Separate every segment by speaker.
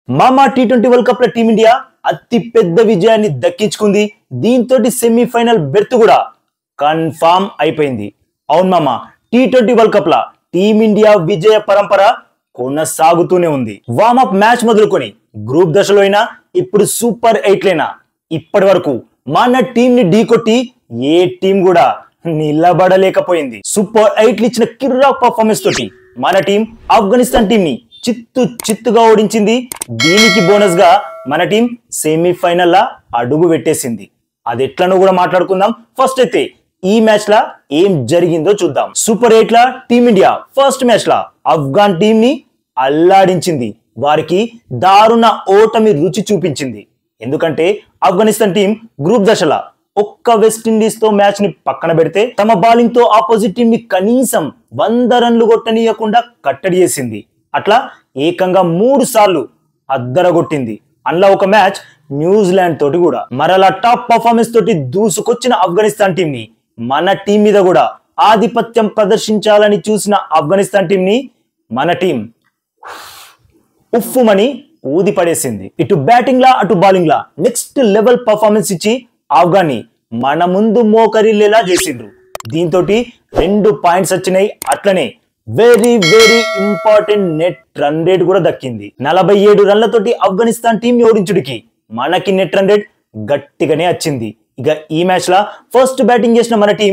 Speaker 1: మామా టీ20 world cup లో టీమిండియా అతి పెద్ద విజయాన్ని దక్కించుకుంది. దీంతో సెమీఫైనల్ బెర్త్ కూడా కన్ఫర్మ్ అయిపోయింది. అవును మామా, టీ20 వరల్డ్ కప్ లా టీమిండియా విజయ పరంపర కొనసాగుతూనే ఉంది. వార్మప్ మ్యాచ్ మొదలుకొని గ్రూప్ దశలో అయినా ఇప్పుడు సూపర్ 8 ఇప్పటి వరకు మన టీం ని ఢీకొట్టి ఏ టీం కూడా నిలబడలేకపోయింది. సూపర్ 8 ఇచ్చిన కిర్రాక్ పర్ఫార్మెన్స్ తోటి మన టీం ఆఫ్ఘనిస్తాన్ టీం ని చిత్తుగా ఓడించింది. దీనికి బోనస్ గా మన టీం సెమీఫైనల్ లా అడుగు పెట్టేసింది. అది ఎట్లనో కూడా మాట్లాడుకుందాం. ఫస్ట్ అయితే ఈ మ్యాచ్ లా ఏం జరిగిందో చూద్దాం. సూపర్ 8 లా టీమిండియా ఫస్ట్ మ్యాచ్ లా ఆఫ్ఘాన్ టీం ని అల్లాడించింది. వారికి దారుణ ఓటమి రుచి చూపించింది. ఎందుకంటే ఆఫ్ఘనిస్తాన్ టీం గ్రూప్ దశల ఒక్క వెస్టిండీస్ తో మ్యాచ్ ని పక్కన పెడితే తమ బౌలింగ్ తో ఆపోజిట్ టీం ని కనీసం 100 రన్లు కొట్టనీయకుండా కట్టడి చేసింది. అట్లా ఏకంగా 3 సార్లు అద్దరగొట్టింది. అందులో ఒక మ్యాచ్ న్యూజిలాండ్ తోటి కూడా. మరలా టాప్ పర్ఫార్మెన్స్ తోటి దూసుకొచ్చిన ఆఫ్ఘనిస్తాన్ టీం ని మన టీం మీద కూడా ఆధిపత్యం ప్రదర్శించాలని చూసిన ఆఫ్ఘనిస్తాన్ టీం ని మన టీం ఉఫ్ఫుమని ఊది పడేసింది. ఇటు బ్యాటింగ్ లా అటు బౌలింగ్ లా నెక్స్ట్ లెవెల్ పర్ఫార్మెన్స్ ఇచ్చి ఆఫ్ఘాన్ ని మన ముందు మోకరిల్లేలా చేసిండ్రు. దీంతో 2 పాయింట్స్ వచ్చినాయి. అట్లనే very important net run rate కూడా దక్కింది. 47 రన్లతోటి ఆఫ్ఘనిస్తాన్ టీం ని ఓడించుడికి మనకి నెట్ రన్ రేట్ గట్టిగానే వచ్చింది. ఇక ఈ మ్యాచ్ లా ఫస్ట్ బ్యాటింగ్ చేసిన మన టీం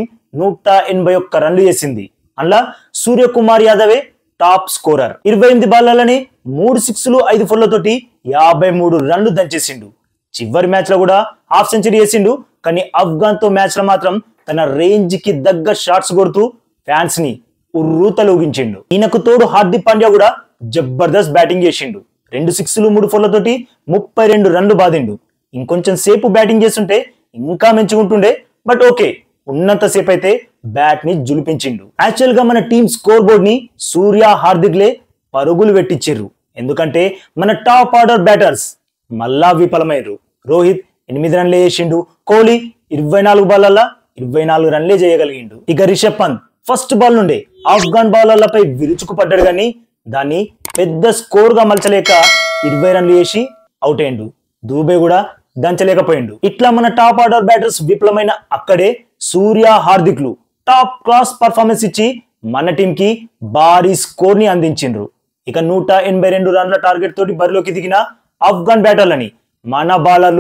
Speaker 1: 181 రన్లు చేసింది. అందులో సూర్యకుమార్ యాదవే టాప్ స్కోరర్. 28 బాల్లని 3 సిక్స్లు 5 ఫోర్లతోటి 53 రన్లు దంచేసిండు. చివరి మ్యాచ్ లో కూడా హాఫ్ సెంచరీ చేసిండు. కానీ ఆఫ్ఘాన్ తో మ్యాచ్ లో మాత్రం తన రేంజ్ కి దగ్గర షాట్స్ కొడుతూ ఫ్యాన్స్ ని ఉర్రూతలూగించిండు. ఈయనకు తోడు హార్దిక్ పాండ్యా కూడా జబర్దస్త్ బ్యాటింగ్ చేసిండు. 2 సిక్స్లు 3 ఫోర్లతోటి 32 రన్లు బాదిండు. ఇంకొంచెం సేపు బ్యాటింగ్ చేస్తుంటే ఇంకా మంచిగుంటుండే. బట్ ఓకే, ఉన్నంతసేపు అయితే బ్యాట్ ని జులిపించిండు. యాక్చువల్ గా మన టీం స్కోర్ బోర్డ్ ని సూర్య హార్దిక్ లే పరుగులు పెట్టించారు. ఎందుకంటే మన టాప్ ఆర్డర్ బ్యాటర్స్ మళ్ళా విఫలమయ్యారు. రోహిత్ 8 రన్లే చేసిండు. కోహ్లీ 24 బాలల్లో 24 రన్లే చేయగలిగిండు. ఇక రిషబ్ పంత్ ఫస్ట్ బాల్ నుండే ఆఫ్ఘాన్ బౌలర్లపై విరుచుకు పడ్డాడు. కానీ దాన్ని పెద్ద స్కోర్ గా మలచలేక 20 రన్లు చేసి అవుట్ అయ్యిండు. దూబే కూడా దంచలేకపోయిండు. ఇట్లా మన టాప్ ఆర్డర్ బ్యాటర్స్ విఫలమైన అక్కడే సూర్య హార్దిక్లు టాప్ క్లాస్ పర్ఫార్మెన్స్ ఇచ్చి మన టీం కి భారీ స్కోర్ ని అందించిండ్రు. ఇక 182 రన్ల టార్గెట్ తోటి బరిలోకి దిగిన ఆఫ్ఘాన్ బ్యాటర్లని మన బాలర్లు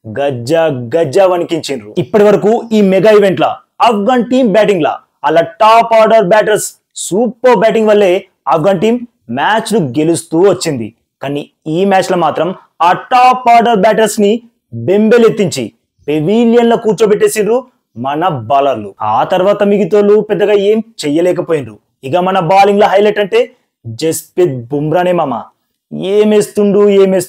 Speaker 1: గజ్జా వణికించిండ్రు. ఇప్పటి వరకు ఈ మెగా ఈవెంట్ లా ఆఫ్ఘాన్ టీం బ్యాటింగ్ లా అలా top order batters super batting వల్లే ఆఫ్ఘాన్ టీం మ్యాచ్ ను గెలుస్తూ వచ్చింది. కానీ ఈ మ్యాచ్ లో మాత్రం ఆ టాప్ ఆర్డర్ బ్యాటర్స్ ని బెంబెలెత్తించి పెవిలియన్ లో కూర్చోబెట్టేసిండ్రు మన బౌలర్లు. ఆ తర్వాత మిగతాలు పెద్దగా ఏం చెయ్యలేకపోయిండ్రు. ఇక మన బౌలింగ్ లో హైలైట్ అంటే జస్ప్రీత్ బుమ్రానే మామ. ఏమేస్తుండు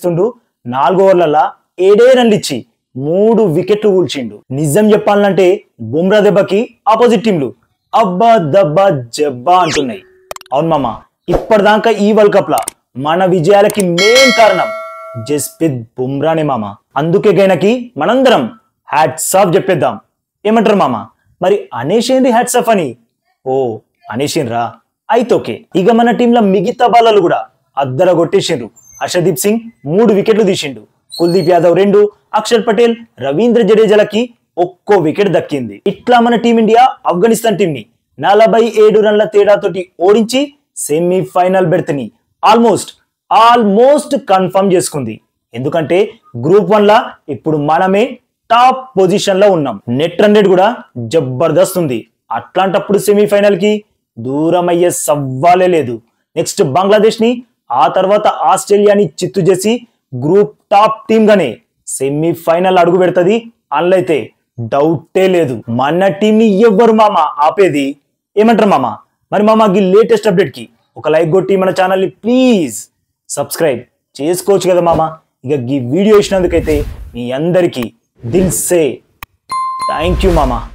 Speaker 1: 4 ఓవర్లలో 7 రన్లు ఇచ్చి 3 వికెట్లు కూల్చిండు. నిజం చెప్పాలంటే బుమ్రా దెబ్బకి ఆపోజిట్ టీంలు అబ్బా దబ్బా జబ్బా అంటున్నాయి. అవును మామ, ఇప్పటిదాకా ఈ వరల్డ్ కప్ లా మన విజయాలకి మెయిన్ కారణం జస్ప్రీత్ బుమ్రానే మామ. అందుకే గైనకి మనందరం హ్యాట్స్ ఆఫ్ చెప్పేద్దాం. ఏమంటారు మామ? మరి అనేషేంది హ్యాట్స్ ఆఫ్ అని? ఓ అనేషిన్రా, అయితే ఓకే. ఇక మన టీంలో మిగతా బాలర్లు కూడా అద్దర కొట్టేసిండ్రు. హర్షదీప్ సింగ్ 3 వికెట్లు తీసిండు. కుల్దీప్ యాదవ్ 2, అక్షర్ పటేల్, రవీంద్ర జడేజాలకి ఒక్కో వికెట్ దక్కింది. ఇట్లా మన టీమిండియా ఆఫ్ఘనిస్తాన్ టీం ని 47 రన్ల తేడాతోటి ఓడించి సెమీఫైనల్ బెర్త్ ని ఆల్మోస్ట్ కన్ఫర్మ్ చేసుకుంది. ఎందుకంటే గ్రూప్ 1 లా ఇప్పుడు మనమే టాప్ పొజిషన్ లో ఉన్నాం. నెట్ రన్ రేట్ కూడా జబర్దస్త్ ఉంది. అట్లాంటప్పుడు సెమీఫైనల్ కి దూరం అయ్యే సవ్వాలే లేదు. నెక్స్ట్ బంగ్లాదేశ్ ని, ఆ తర్వాత ఆస్ట్రేలియాని చిత్తు చేసి గ్రూప్ టాప్ టీమ్ గానే సెమీఫైనల్ అడుగు పెడుతుంది. అందులో డౌటే లేదు. మన టీం ని ఎవ్వరు మామ ఆపేది? ఏమంటారు మామ? మరి మామ ఈ లేటెస్ట్ అప్డేట్ కి ఒక లైక్ కొట్టి మన ఛానల్ ని ప్లీజ్ సబ్స్క్రైబ్ చేసుకోవచ్చు కదా మామ. ఇక ఈ వీడియో ఇచ్చినందుకైతే మీ అందరికీ దిల్ సే థ్యాంక్ యూ మామ.